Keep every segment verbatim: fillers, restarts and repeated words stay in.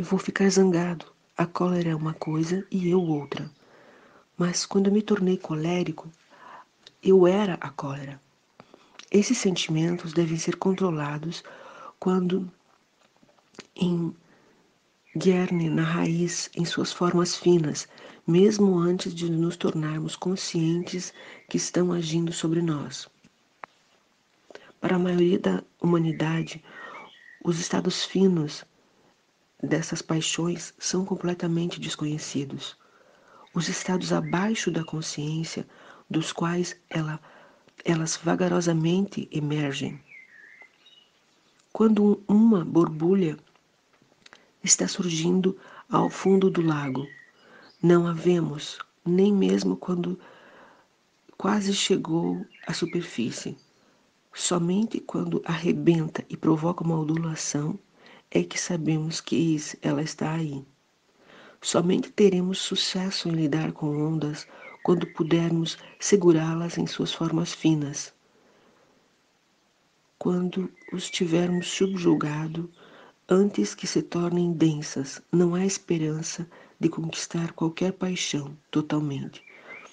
eu vou ficar zangado. A cólera é uma coisa e eu outra. Mas quando eu me tornei colérico, eu era a cólera. Esses sentimentos devem ser controlados quando em Guerne na raiz, em suas formas finas, mesmo antes de nos tornarmos conscientes que estão agindo sobre nós. Para a maioria da humanidade, os estados finos dessas paixões são completamente desconhecidos. Os estados abaixo da consciência, dos quais ela, elas vagarosamente emergem. Quando uma borbulha está surgindo ao fundo do lago, não a vemos, nem mesmo quando quase chegou à superfície. Somente quando arrebenta e provoca uma ondulação é que sabemos que ela está aí. Somente teremos sucesso em lidar com ondas quando pudermos segurá-las em suas formas finas. Quando os tivermos subjugado, antes que se tornem densas, não há esperança de conquistar qualquer paixão totalmente.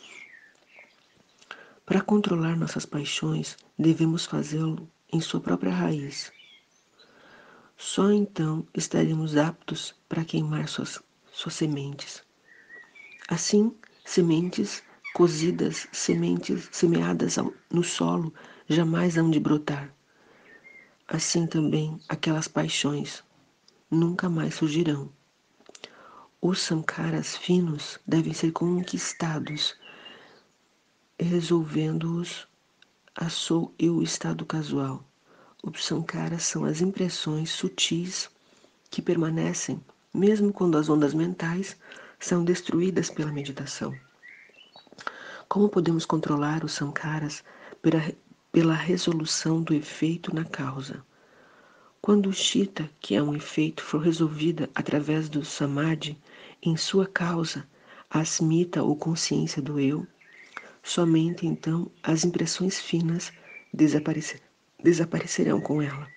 Para controlar nossas paixões, devemos fazê-lo em sua própria raiz. Só então estaremos aptos para queimar suas, suas sementes. Assim, sementes cozidas, sementes semeadas ao, no solo, jamais hão de brotar. Assim também aquelas paixões nunca mais surgirão. Os sankaras finos devem ser conquistados, resolvendo-os a sou e o estado casual. Os sankaras são as impressões sutis que permanecem mesmo quando as ondas mentais são destruídas pela meditação. Como podemos controlar os sankaras pela, pela resolução do efeito na causa? Quando o chitta, que é um efeito, for resolvida através do samadhi, em sua causa, a asmita ou consciência do eu, somente então as impressões finas desaparecer, desaparecerão com ela.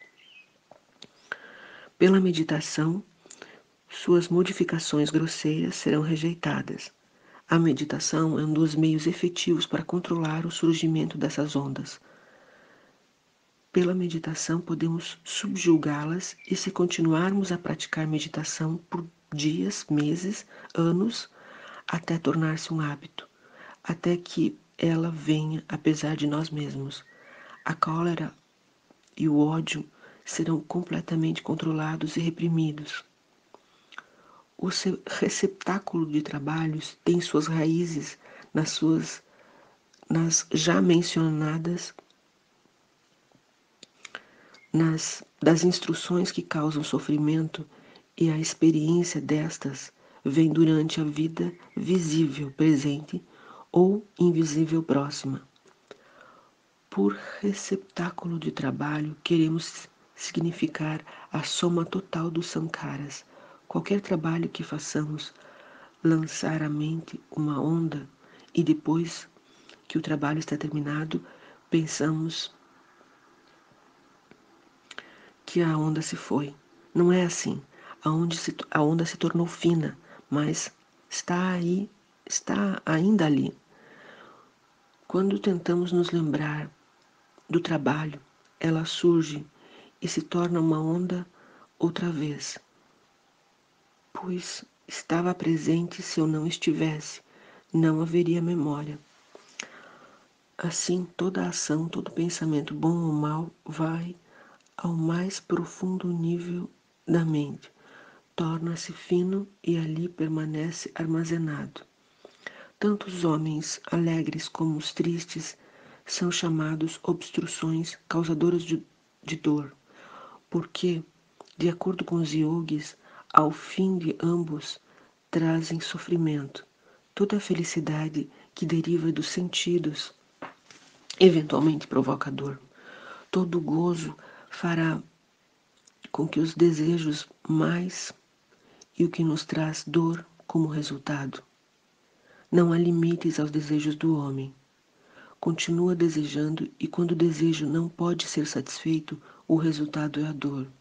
Pela meditação, suas modificações grosseiras serão rejeitadas. A meditação é um dos meios efetivos para controlar o surgimento dessas ondas. Pela meditação podemos subjugá-las e se continuarmos a praticar meditação por dias, meses, anos, até tornar-se um hábito, até que ela venha apesar de nós mesmos. A cólera e o ódio serão completamente controlados e reprimidos. O receptáculo de trabalhos tem suas raízes nas suas nas já mencionadas nas das instruções que causam sofrimento, e a experiência destas vem durante a vida visível presente ou invisível próxima. Por receptáculo de trabalho, queremos significar a soma total dos sankaras. Qualquer trabalho que façamos, lançar à mente uma onda, e depois que o trabalho está terminado, pensamos que a onda se foi. Não é assim. A onda se, a onda se tornou fina, mas está aí, está ainda ali. Quando tentamos nos lembrar do trabalho, ela surge e se torna uma onda outra vez, pois estava presente. Se eu não estivesse, não haveria memória. Assim, toda ação, todo pensamento, bom ou mau, vai ao mais profundo nível da mente, torna-se fino e ali permanece armazenado. Tanto os homens alegres como os tristes são chamados obstruções causadoras de, de dor, porque, de acordo com os yogis, ao fim de ambos trazem sofrimento. Toda a felicidade que deriva dos sentidos eventualmente provoca dor. Todo gozo fará com que os desejos mais e o que nos traz dor como resultado. Não há limites aos desejos do homem. Continua desejando, e quando o desejo não pode ser satisfeito, o resultado é a dor.